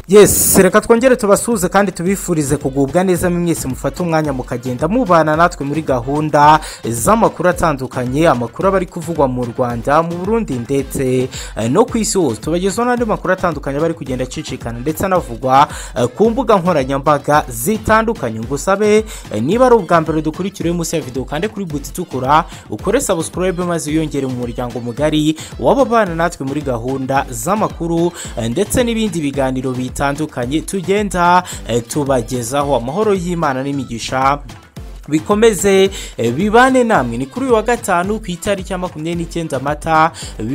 Yes, reka twongere tubasuze kandi tubifurize kugubwa neza mwese mufata umwanya mukagenda mubana natwe muri gahunda z'amakuru atandukanye, amakuru bari kuvugwa mu Rwanda, mu Burundi ndetse no ku isi hose. Tubagezaho n'andi makuru atandukanye bari kugenda cicikana ndetse anavugwa ku mbuga nkoranyambaga zitandukanye. Ngusabe niba ari ubwa mbere dukurikira munsi ya video kandi kuri buti tukura ukore subscribe maze uyongere mu muryango mugari w'ababana natwe muri gahunda z'amakuru ndetse n'ibindi biganiro bitandukanye tugenda tubagezaho. Amahoro y'Imana n'imigisha bikomeze bibane namwe. Ni kuri wa gatanu ku itariki ya 29 Mata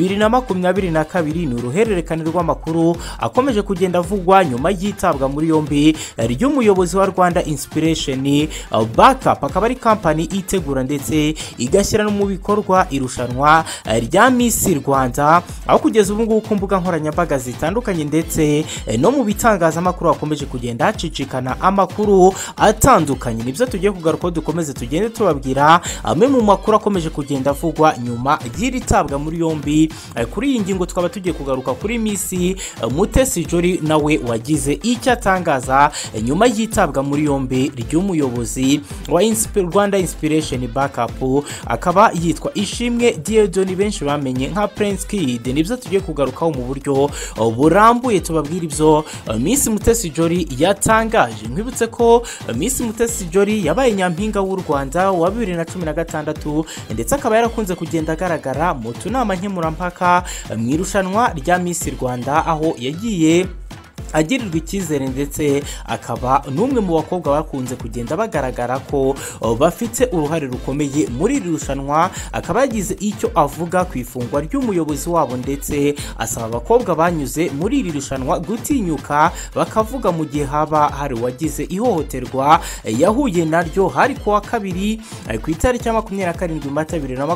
2022 ni uruhererekane rw'amakuru akomeje kugenda avugwa nyuma yitabwa muri yombi ry'umuyobozi wa Rwanda Inspiration Backup, akaba ari company itegura ndetse igashyira no mu bikorwa irushanwa rya Miss Rwanda, aho kugeza ubu ngubu ku mbuga nkoranyambaga zitandukanye ndetse no mu bitangazamakuru akomeje kugenda hacicikana amakuru atandukanye. Nibyo tugiye kugaruka dukomeze tugende tubabwira amwe mu makuru akomeje kugenda avugwa nyuma y'iritabwa muri yombi. Kuri iyi ngingo twaba tugiye kugaruka kuri Miss Mutesi Jolly nawe wagize icyo atangaza nyuma yitabwa muri yombi ry'umuyobozi wa Rwanda Inspiration Backup, akaba yitwa Ishimwe Diedoni benshi bamenye nka Prince Kid. Nibyo tugiye kugarukaho mu buryo burambuye tubabwira ibyo Miss Mutesi Jolly yatangaje. Nkwibutse ko Miss Mutesi Jolly yabaye nyampinga w'u Rwanda wa 2016 ndetse akaba yarakunze kugenda agaragara mu tunama nkemurampaka mu irushanwa rya Miss Rwanda, aho yagiye agirirwa icyizere ndetse akaba n'umwe mu bakobwa bakunze kugenda bagaragara ko bafite uruhare rukomeye muri iri rushanwa. Akaba yagize icyo avuga ku ifungwa ry'umuyobozi wabo ndetse asaba abakobwa banyuze muri iri rushanwa gutinyuka bakavuga mu gihe haba hari wagize ihohoterwa yahuye naryo. Hari kuwa kabiri ku itariki ya 27 Mata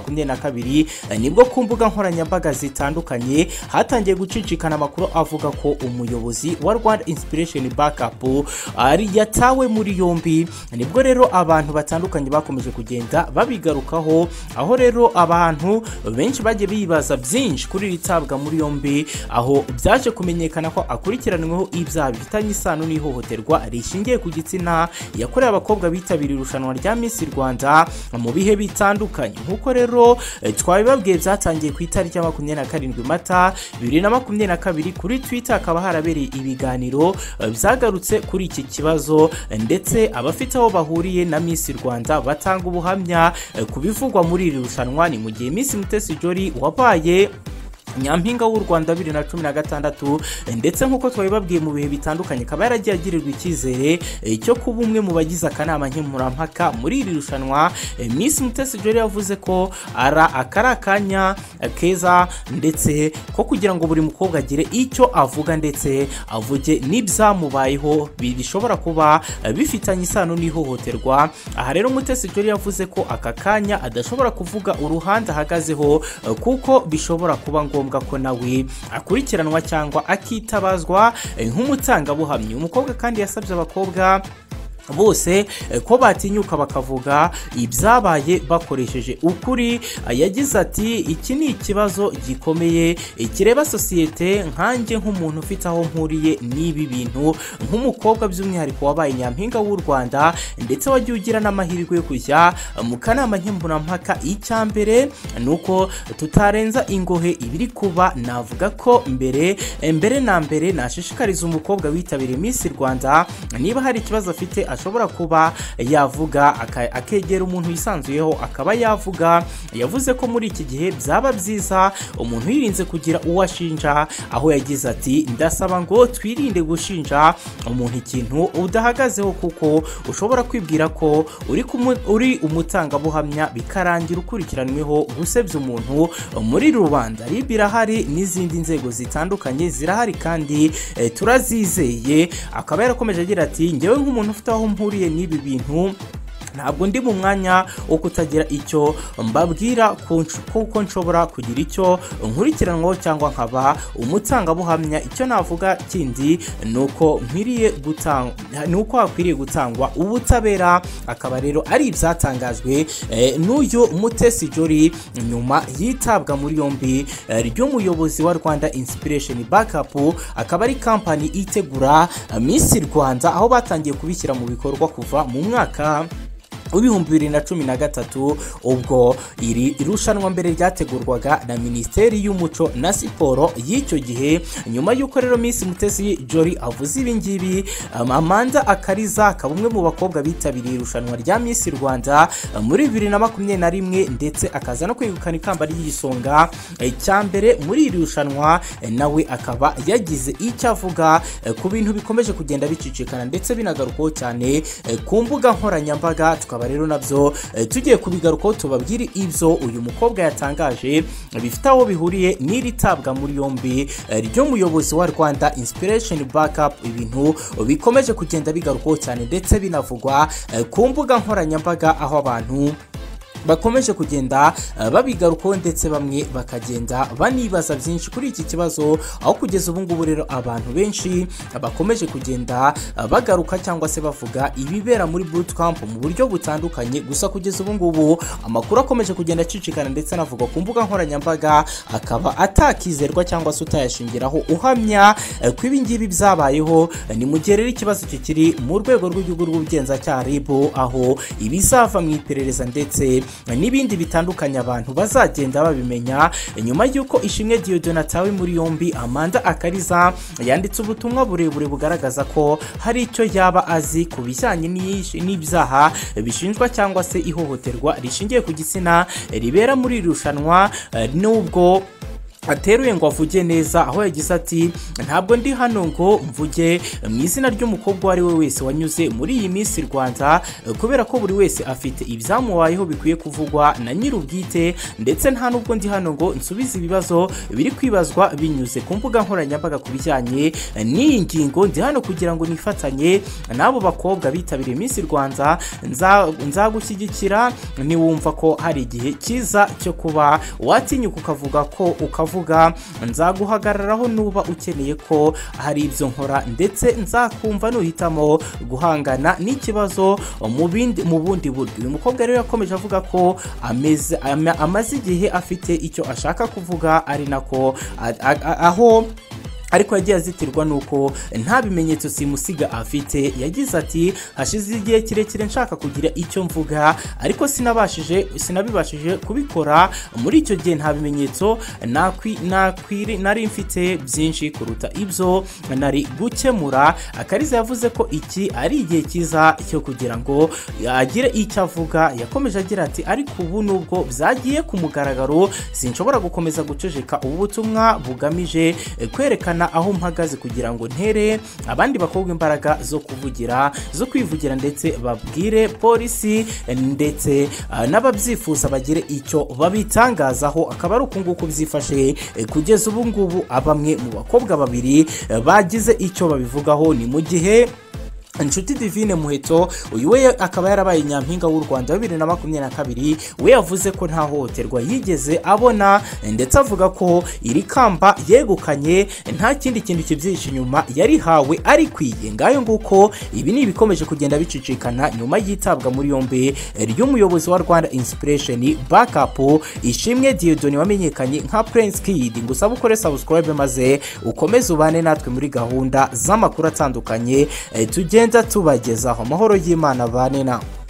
2022 nibwo ku mbuga nkoranyambaga zitandukanye hatangiye gucicikana amakuru avuga ko umuyobozi wa Rwanda Inspiration Backup ari yatawe muri yombi. Nibwo rero abantu batandukanye bakomeje kugenda babigarukaho, aho rero abantu benshi bagiye bibaza byinshi kuri ritabwa muri yombi, aho byaje kumenyekana ko akurikiranweho ibyaha bifitanye isano n'ihohoterwa rishingiye ku gitsina yakorewe abakobwa bitabiriye irushanwa rya Miss Rwanda mu bihe bitandukanye. Nkuko rero twabibabwiye byatangiye ku itariki ya 27 Mata 2022 kuri Twitter akaba harabereye ibiganiro byagarutse kuri iki kibazo ndetse abafite aho bahuriye na Miss Rwanda batanga ubuhamya ku bivugwa muri iri rushanwa. Ni mu gihe Miss Mutesi Jolly wabaye nyampinga w'u Rwanda 2016 ndetse nkuko twabibabwiye mu bihe bitandukanye akaba yaragiye agirirwa icyizere cyo kuba umwe mu bagize akanama nkemurampaka muri iri rushanwa. Miss Mutesi Jolly yavuze ko akarakanya keza ndetse ko kugira ngo buri mukobwa agire icyo avuga ndetse avuge n'ibyamubayeho bishobora kuba bifitanye isano n'ihohoterwa. Aha rero Mutesi Jolly yavuze ko aka kanya adashobora kuvuga uruhande ahagazeho kuko bishobora kuba ngombwa ko nawe akurikiranwa cyangwa akitabazwa nk'umutangabuhamya. Umukobwa kandi yasabye abakobwa bose ko batinyuka bakavuga ibyabaye bakoresheje ukuri. Yagize ati iki ni ikibazo gikomeye kireba sosiyete nkanjye nk'umuntu ufite aho nkuriye n'ibi bintu nk'umukobwa by'umwihariko wabaye nyampinga w'u Rwanda ndetse wagiye ugira n'amahirwe yo kujya mu kanama nkemurampaka. Icyambere nuko tutarenza ingohe ibiri kuba. Navuga ko mbere na mbere nashishikariza umukobwa witabiriye Miss Rwanda niba hari ikibazo afite ashobora kuba yavuga akegera umuntu yisanzuyeho akaba yavuga. Yavuze ko muri iki gihe byaba byiza umuntu yirinze kugira uwashinja, aho yagize ati ndasaba ngo twirinde gushinja umuntu ikintu udahagazeho kuko ushobora kwibwira ko uri umutangabuhamya bikarangira ukurikiranweho gusebya umuntu muri rubanda. Birahari n'izindi nzego zitandukanye zirahari kandi turazizeye. Akaba yarakomeje agira ati ngewe nk'umuntu ufite aho mpuriye n'ibi bintu ntabwo ndi mu mwanya wo kutagira icyo mbabwira kuko nshobora kugira icyo nkurikiranwaho cyangwa nkaba umutangabuhamya. Icyo navuga kindi nuko hakwiriye gutangwa ubutabera. Akaba rero ari ibyatangajwe n'uyu Mutesi Jolly nyuma yitabwa muri yombi ry'umuyobozi wa Rwanda Inspiration Backup, akaba ari kampani itegura Miss Rwanda, aho batangiye kubishyira mu bikorwa kuva mu mwaka 2013 ubwo iri irushanwa mbere ryategurwaga na Minisiteri y'Umuco na Siporo y'icyo gihe. Nyuma y'uko rero Miss Mutesi Jolly avuze ibi ngibi, Amanda Akariza akaba umwe mu bakobwa bitabiriye irushanwa rya Miss Rwanda muri 2021 ndetse akaza no kwegukana ikamba ry'isonga cya mbere muri iri rushanwa. Nawe akaba yagize icyo avuga ku bintu bikomeje kugenda bicicikana ndetse binagarukaho cyane ku mbuga nkoranyambaga. Tukaba rero nabyo tugiye kubigarukaho tubabwire ibyo uyu mukobwa yatangaje bifite aho bihuriye n'iri tabwa muri yombi ry'umuyobozi wa Rwanda Inspiration Backup. Ibintu bikomeje kugenda bigarukaho cyane ndetse binavugwa ku mbuga nkoranyambaga, aho abantu bakomeje kugenda babigarukaho ndetse bamwe bakagenda banibaza byinshi kuri iki kibazo, aho kugeza ubu ngubu rero abantu benshi bakomeje kugenda bagaruka cyangwa se bavuga ibibera muri bootcamp mu buryo butandukanye. Gusa kugeza ubu ngubu amakuru akomeje kugenda acicikana ndetse anavuga ku mbuga nkoranyambaga, akaba atakizerwa cyangwa se utayashingiraho uhamya ko ibi ngibi byabayeho. Ni mu gihe rero ikibazo kiri mu rwego rw'igihugu rw'ubugenzacyaha RIB, aho ibizava mu iperereza ndetse n'ibindi bitandukanye abantu bazagenda babimenya. Nyuma y'uko Ishimwe Dieudonne muri yombi, Amanda Akariza yanditse ubutumwa burebure bugaragaza ko hari icyo yaba azi ku bijyanye n'ibyaha bishinjwa cyangwa se ihohoterwa rishingiye ku gitsina ribera muri irushanwa, nubwo ateruye ngo avuge neza, aho yagize ati ntabwo ndi hano ngo mvuge mu izina ry'umukobwa wari we wese wanyuze muri iyi Miss Rwanda, kubera ko buri wese afite ibyamubayeho bikwiye kuvugwa na nyir'ubwite, ndetse nta nubwo ndi hano ngo nsubize ibibazo biri kwibazwa binyuze ku mbuga nkoranyambaga ku bijyanye n'iyi ngingo. Ndi hano kugira ngo nifatanye n'abo bakobwa bitabiriye Miss Rwanda, nzagushyigikira niwumva ko hari igihe cyiza cyo kuba watinyuka ukavuga nzaguhagararaho nuba ukeneye ko hari ibyo nkora, ndetse nzakumva nuhitamo guhangana n'ikibazo mu bundi buryo. Uyu mukobwa rero yakomeje avuga ko amaze igihe afite icyo ashaka kuvuga, ari nako aho ariko yagiye azitirwa nuko nta bimenyetso simusiga afite. Yagize ati hashize igihe kirekire nshaka kugira icyo mvuga, ariko sinabibashije kubikora. Muri icyo gihe nta bimenyetso nari mfite byinshi kuruta ibyo nari gukemura. Akariza yavuze ko iki ari igihe cyiza cyo kugira ngo agire icyo avuga. Yakomeje agira ati ariko ubu nubwo byagiye ku mugaragaro, sinshobora gukomeza guceceka. Ubu butumwa bugamije kwerekana aho mpagaze kugira ngo ntere abandi bakobwa imbaraga zo kwivugira ndetse babwire polisi ndetse n'ababyifuza bagire icyo babitangazaho. Akaba ari ukunguku byifashe kugeza ubu ngubu, bamwe mu bakobwa babiri bagize icyo babivugaho. Ni mu gihe Inshuti Divine Muheto, uyu we akaba yarabaye nyampinga w'u Rwanda 2022, we yavuze ko nta hohoterwa yigeze abona, ndetse avuga ko iri kamba yegukanye nta kindi kintu kibyihishe inyuma yarihawe ari kwiye. Ngayo nguko ibi ni ibikomeje kugenda bicicikana nyuma yitabwa muri yombi ry'umuyobozi wa Rwanda Inspiration Backup Ishimwe Dieudonne wamenyekanye nka Prince Kid. Ngusaba ukore subscribe maze ukomeze ubane natwe muri gahunda z'amakuru atandukanye tugenda tubagezaho. Amahoro y'Imana bane nawe.